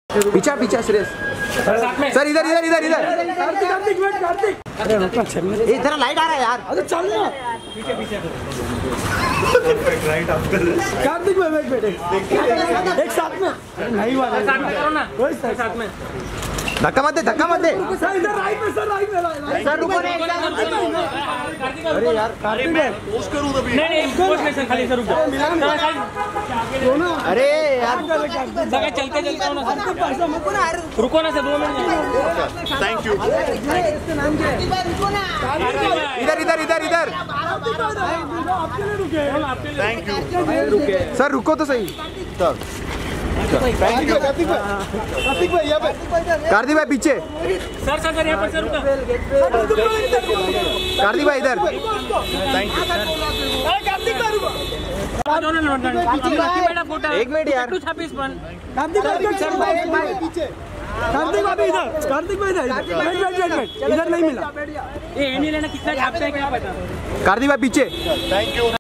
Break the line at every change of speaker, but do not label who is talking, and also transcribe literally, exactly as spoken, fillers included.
पीछा पीछा श्रेयस सर इधर इधर इधर इधर
कार्तिक कार्तिक वेट कार्तिक अरे रुकना चलने
इधर लाइट आ रहा है यार
अरे चल ना पीछे पीछे राइट आफ्टर कार्तिक भाई वेट वेट एक साथ में नहीं वाला साथ में करो ना कोई साथ में
धक्का मत दे धक्का मत दे
सर इधर राइट में सर राइट में
सर रुको नहीं अरे यार कार्तिक भाई
पोस्ट करूं तभी
नहीं नहीं पोस्ट नहीं सर खाली सर रुक जाओ
अरे यार
जगह चलते चलते हो ना सर रुको ना सर दो मिनट
थैंक यू
इसका नाम क्या है
इधर इधर इधर इधर
आपके लिए रुके
थैंक यू
रुके सर रुको तो सही
थैंक यू कार्तिक भाई कार्तिक भाई यहाँ पे
कार्तिक भाई पीछे
सर सर सर यहाँ पर सर रुका
कार्तिक भाई इधर
थैंक यू
एक मिनट यार
कार्तिक भाई पीछे कार्तिक भाई इधर कार्तिक भाई इधर वेट वेट वेट वेट इधर नहीं मिला
ये नहीं लेना कितना छापते हैं क्या पता
कार्तिक भाई पीछे
थैंक यू